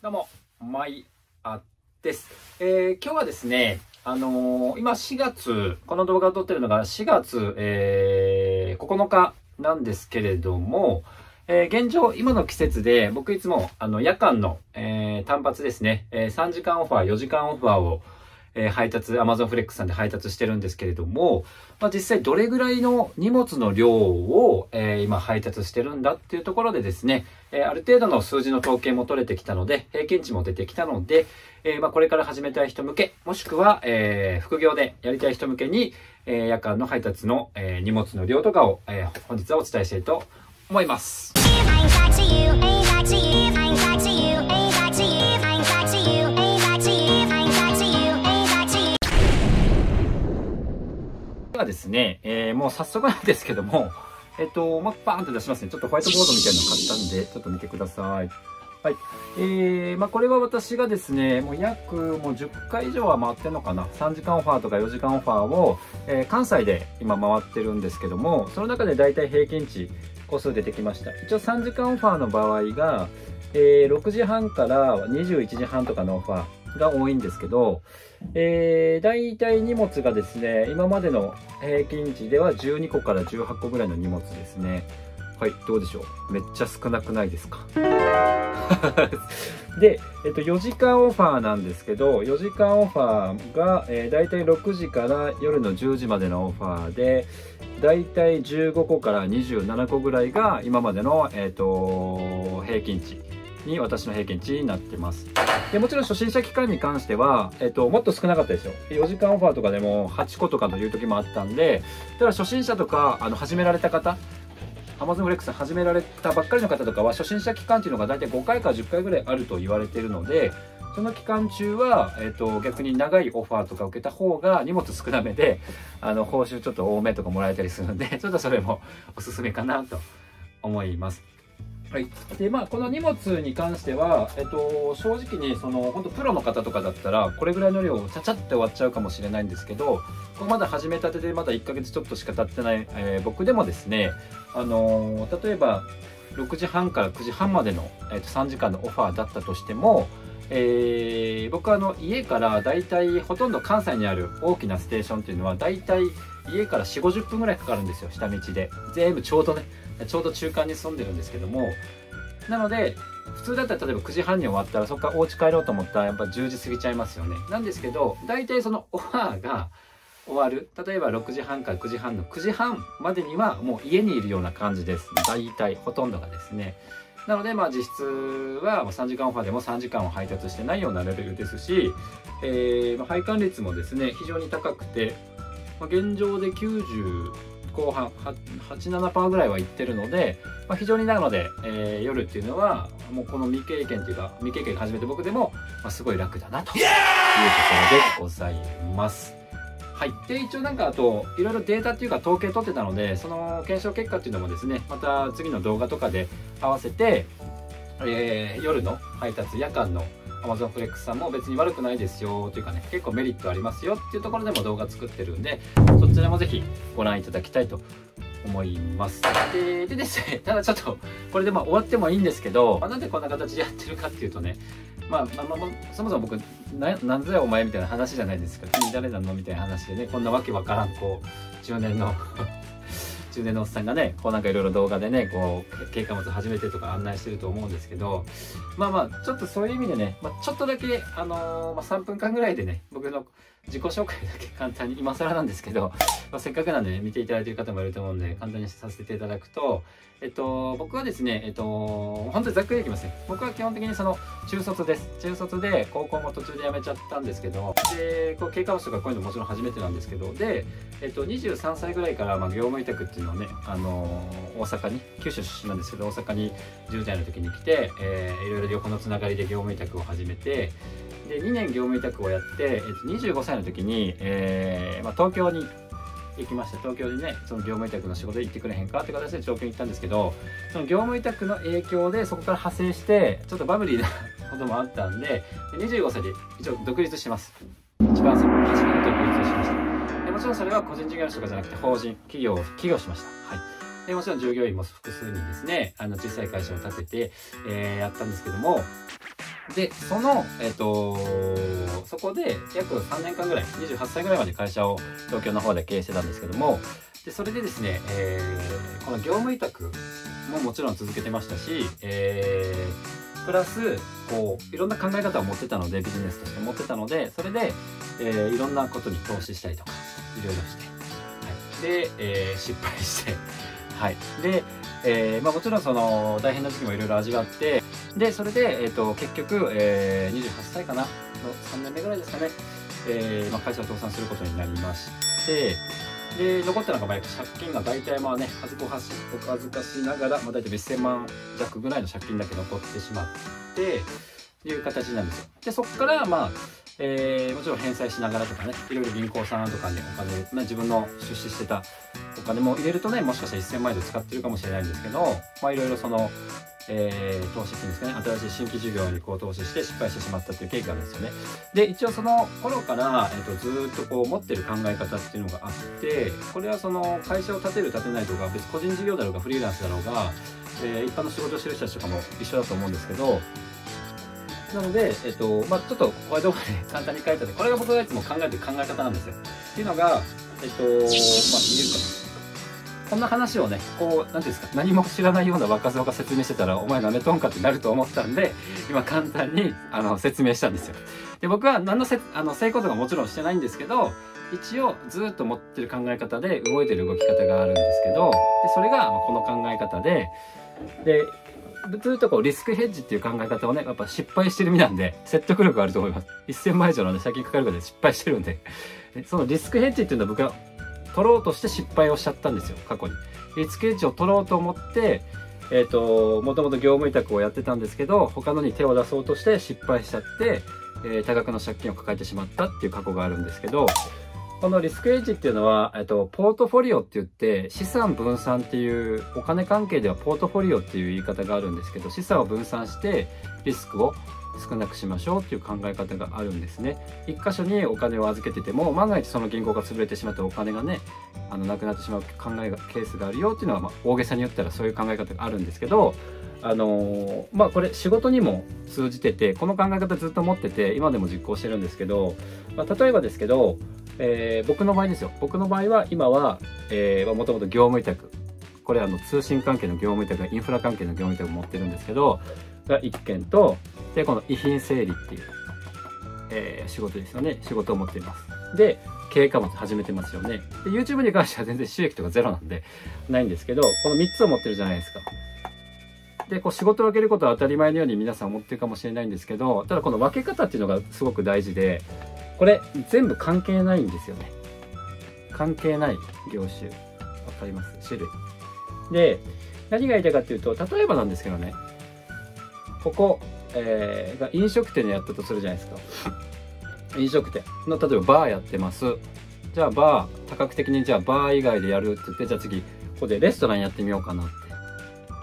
どうも、まいあです。今日はですね、今4月、この動画を撮ってるのが4月、9日なんですけれども、現状、今の季節で、僕いつも、夜間の、単発ですね、3時間オファー、4時間オファーを、配達、Amazon フレックスさんで配達してるんですけれども、実際どれぐらいの荷物の量を、今配達してるんだっていうところでですね、ある程度の数字の統計も取れてきたので、平均値も出てきたので、これから始めたい人向け、もしくは、副業でやりたい人向けに、夜間の配達の、荷物の量とかを、本日はお伝えしたいと思います。ではですね、もう早速なんですけども、バーンと出しますね。ちょっとホワイトボードみたいなの買ったんで、ちょっと見てください。はい。これは私がですね、もう約もう10回以上は回ってんのかな。3時間オファーとか4時間オファーを、関西で今回ってるんですけども、その中でだいたい平均値、個数出てきました。一応3時間オファーの場合が、6時半から21時半とかのオファーが多いんですけど、だいたい荷物がですね、今までの平均値では12個から18個ぐらいの荷物ですね。はい、どうでしょう。めっちゃ少なくないですかで、4時間オファーなんですけど、4時間オファーが、だいたい6時から夜の10時までのオファーで、だいたい15個から27個ぐらいが今までの、平均値に私の平均値になってます。でもちろん初心者期間に関しては、もっと少なかったですよ。4時間オファーとかでも8個とかという時もあったんで、だから初心者とか始められた方、Amazon フレックス始められたばっかりの方とかは初心者期間っていうのが大体5回から10回ぐらいあると言われているので、その期間中は、逆に長いオファーとか受けた方が荷物少なめで報酬ちょっと多めとかもらえたりするので、ちょっとそれもおすすめかなと思います。はい。で、この荷物に関しては、正直に、本当プロの方とかだったら、これぐらいの量をちゃちゃって終わっちゃうかもしれないんですけど、まだ始めたてでまだ1ヶ月ちょっとしか経ってない、僕でもですね、例えば、6時半から9時半までの、3時間のオファーだったとしても、僕は家からだいたいほとんど関西にある大きなステーションっていうのはだいたい家から4、50分ぐらいかかるんですよ、下道で。全部ちょうど中間に住んでるんですけども、なので普通だったら例えば9時半に終わったらそこからお家帰ろうと思ったらやっぱ10時過ぎちゃいますよね。なんですけど、だいたいそのオファーが終わる、例えば6時半から9時半の9時半までにはもう家にいるような感じです。大体ほとんどがですね。なので実質は3時間オファーでも3時間を配達してないようなレベルですし、配管率もですね非常に高くて、現状で90後半 87% ぐらいはいってるので、非常になので、夜っていうのはもうこの未経験始めて僕でも、すごい楽だなというところでございます。はい。で、一応あと、いろいろデータっていうか統計取ってたので、その検証結果っていうのもですね、また次の動画とかで合わせて、夜の配達、夜間の Amazon フレックスさんも別に悪くないですよというかね、結構メリットありますよっていうところでも動画作ってるんで、そちらもぜひご覧いただきたいと思います。でですね、ただちょっと、これで終わってもいいんですけど、なんでこんな形でやってるかっていうとね、そもそも僕、なんぞやお前みたいな話じゃないですか。君誰なのみたいな話でね、こんなわけわからん、中年のおっさんがね、いろいろ動画でね、軽貨物始めてとか案内してると思うんですけど、ちょっとそういう意味でね、ちょっとだけ、3分間ぐらいでね、僕の自己紹介だけ簡単に、今更なんですけど、せっかくなんでね、見ていただいている方もいると思うんで、簡単にさせていただくと、僕はですね、本当にざっくりいきますね。僕は基本的に中卒です。中卒で、高校も途中で辞めちゃったんですけど、で、軽貨物とかこういうのもちろん初めてなんですけど、で、23歳ぐらいから、業務委託っていうのをね、大阪に、九州出身なんですけど、大阪に10代の時に来て、いろいろ横のつながりで業務委託を始めて、で、2年業務委託をやって、25歳の時に、東京に行きました。東京にね、その業務委託の仕事で行ってくれへんかって形で東京に行ったんですけど、その業務委託の影響でそこから派生して、ちょっとバブリーなこともあったんで、25歳で一応独立します。一番初めの独立をしました。でもちろんそれは個人事業主とかじゃなくて法人、企業しました。はい。でもちろん従業員も複数人ですね、小さい会社を立てて、やったんですけども、 でそこで約3年間ぐらい28歳ぐらいまで会社を東京の方で経営してたんですけども、でそれでですね、この業務委託ももちろん続けてましたし、プラスこういろんな考え方を持ってたので、ビジネスとして持ってたので、それで、いろんなことに投資したりとかいろいろして、はい、で、失敗して、はい、で、もちろんその大変な時期もいろいろ味わって、でそれで、結局、28歳かなの3年目ぐらいですかね、会社を倒産することになりまして、で残ったのが借金が大体ねお恥ずかしながら、大体1000万弱ぐらいの借金だけ残ってしまっていう形なんですよ。でそこからもちろん返済しながらとかね、いろいろ銀行さんとかにお金、自分の出資してたお金も入れるとね、もしかしたら1000万円で使ってるかもしれないんですけど、いろいろその投資っていうんですかね、新しい新規事業にこう投資して失敗してしまったっていう経緯があるんですよね。で一応その頃から、ずっとこう持ってる考え方っていうのがあって、これはその会社を立てる立てないとか、別に個人事業だろうがフリーランスだろうが、一般の仕事をしてる人たちとかも一緒だと思うんですけど、なので、ちょっとホワイトボードで簡単に書いたんで、これが僕がいつも考えてる考え方なんですよ。っていうのが、見えるかな。こんな話をね、こう、なんていうんですか、何も知らないような若造が説明してたら、お前なめとんかってなると思ったんで、今簡単に説明したんですよ。で、僕は何の成功とかもちろんしてないんですけど、一応ずっと持ってる考え方で動いてる動き方があるんですけど、でそれがこの考え方で、ずっとこうリスクヘッジっていう考え方をね、やっぱ失敗してる身なんで、説得力があると思います。1000万以上のね、借金かかるから失敗してるんで、そのリスクヘッジっていうのは僕は取ろうとして失敗をしちゃったんですよ、過去に。リスクヘッジを取ろうと思って、もともと業務委託をやってたんですけど、他のに手を出そうとして失敗しちゃって、多額の借金を抱えてしまったっていう過去があるんですけど、このリスクヘッジっていうのは、ポートフォリオって言って、資産分散っていう、お金関係ではポートフォリオっていう言い方があるんですけど、資産を分散してリスクを少なくしましょうっていう考え方があるんですね。一箇所にお金を預けてても、万が一その銀行が潰れてしまってお金がね、なくなってしまうケースがあるよっていうのは、大げさに言ったらそういう考え方があるんですけど、これ仕事にも通じてて、この考え方ずっと持ってて、今でも実行してるんですけど、例えばですけど、僕の場合ですよ。僕の場合は今は、もともと業務委託。これ通信関係の業務委託、インフラ関係の業務委託を持ってるんですけど、が1件と、で、この遺品整理っていう、仕事ですよね。仕事を持っています。で、経営貨物始めてますよね。で、YouTube に関しては全然収益とかゼロなんで、ないんですけど、この3つを持ってるじゃないですか。で、こう仕事を分けることは当たり前のように皆さん思ってるかもしれないんですけど、ただこの分け方っていうのがすごく大事で、これ全部関係ないんですよね。関係ない業種。わかります？種類。で、何が言いたいかっていうと、例えばなんですけどね、ここ、が飲食店でやったとするじゃないですか。飲食店の、例えばバーやってます。じゃあバー、多角的にじゃあバー以外でやるって言って、じゃあ次、ここでレストランやってみようかなって。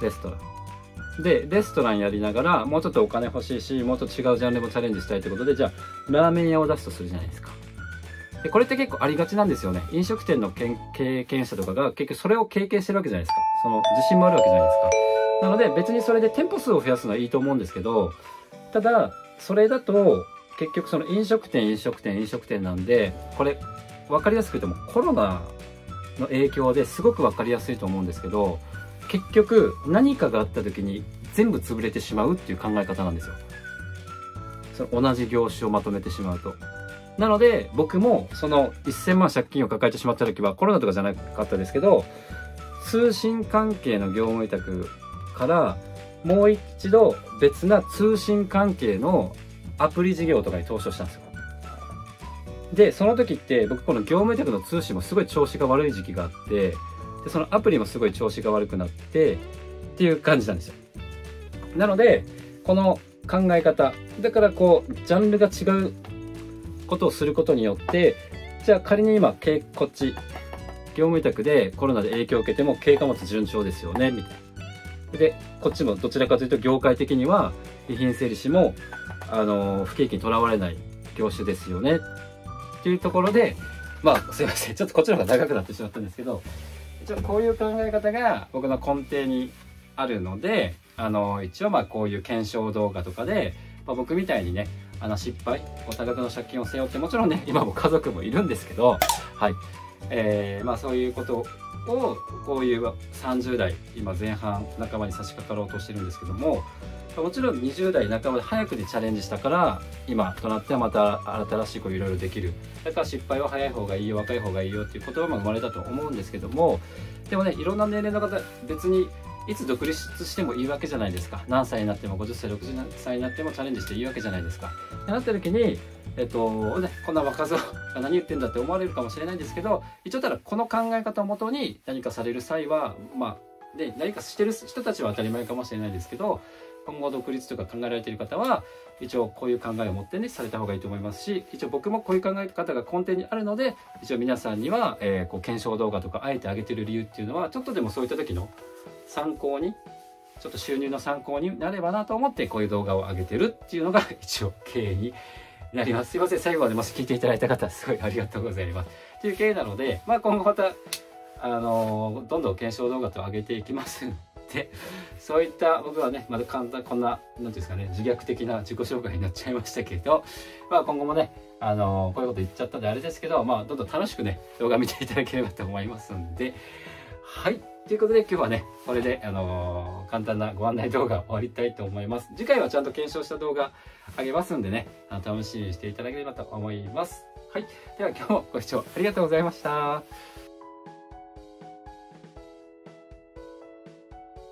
レストラン。で、レストランやりながら、もうちょっとお金欲しいし、もうちょっと違うジャンルもチャレンジしたいということで、じゃあ、ラーメン屋を出すとするじゃないですか。で、これって結構ありがちなんですよね。飲食店の経験者とかが結局それを経験してるわけじゃないですか。その自信もあるわけじゃないですか。なので、別にそれで店舗数を増やすのはいいと思うんですけど、ただ、それだと、結局その飲食店なんで、これ、わかりやすく言ってもコロナの影響ですごくわかりやすいと思うんですけど、結局何かがあった時に全部潰れてしまうっていう考え方なんですよ。その同じ業種をまとめてしまうと。なので僕もその1000万借金を抱えてしまった時はコロナとかじゃなかったですけど、通信関係の業務委託からもう一度別な通信関係のアプリ事業とかに投資をしたんですよ。で、その時って僕この業務委託の通信もすごい調子が悪い時期があって、でそのアプリもすごい調子が悪くなってっていう感じなんですよ。なのでこの考え方だからこうジャンルが違うことをすることによって、じゃあ仮に今こっち業務委託でコロナで影響を受けても経過物順調ですよねみたいな。でこっちもどちらかというと業界的には遺品整理士も不景気にとらわれない業種ですよねっていうところで、すいません、ちょっとこっちの方が長くなってしまったんですけど、一応こういう考え方が僕の根底にあるので、一応こういう検証動画とかで僕みたいにね失敗多額の借金を背負ってもちろんね今も家族もいるんですけど、はい、そういうことをこういう30代今前半半ばに差し掛かろうとしてるんですけども、もちろん20代半ばで早くでチャレンジしたから今となってはまた新しいこといろいろできる。だから失敗は早い方がいいよ若い方がいいよっていう言葉も生まれたと思うんですけども、でもねいろんな年齢の方別にいつ独立してもいいわけじゃないですか。何歳になっても50歳60歳になってもチャレンジしていいわけじゃないですか。ってなった時にこんな若造が何言ってんだって思われるかもしれないんですけど、一応ただこの考え方をもとに何かされる際は何かしてる人たちは当たり前かもしれないですけど、今後独立とか考えられている方は一応こういう考えを持ってねされた方がいいと思いますし、一応僕もこういう考え方が根底にあるので一応皆さんには、検証動画とかあえて上げてる理由っていうのはちょっとでもそういった時の参考にちょっと収入の参考になればなと思ってこういう動画を上げてるっていうのが一応経緯になります。すいません、最後までもし聞いていただいた方すごいありがとうございますという経緯なので、今後またどんどん検証動画と上げていきますんで、そういった僕はねまだ簡単こんな何ていうんですかね自虐的な自己紹介になっちゃいましたけど、今後もねこういうこと言っちゃったんであれですけど、どんどん楽しくね動画見ていただければと思いますんで、はいということで今日はねこれで簡単なご案内動画終わりたいと思います。次回はちゃんと検証した動画あげますんでね楽しみにしていただければと思います。はい、では今日もご視聴ありがとうございました。